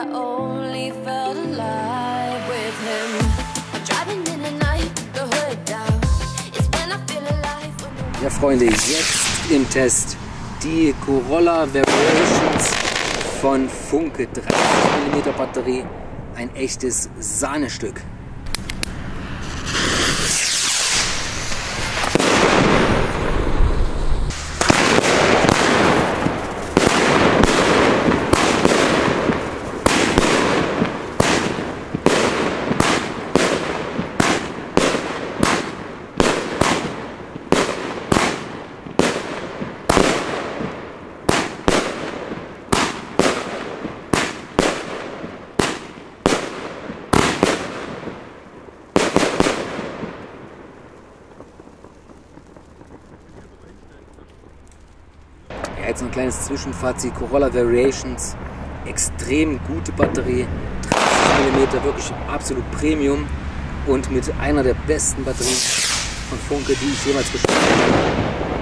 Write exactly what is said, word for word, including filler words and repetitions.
I only felt alive with him. Driving in the night, the hood down. It's when I feel alive. Ja, Freunde, jetzt im Test die Corolla Variations von Funke, dreißig Millimeter Batterie, ein echtes Sahnestück. Ja, jetzt noch ein kleines Zwischenfazit. Corolla Variations, extrem gute Batterie, dreißig Millimeter, wirklich absolut Premium und mit einer der besten Batterien von Funke, die ich jemals gespielt habe.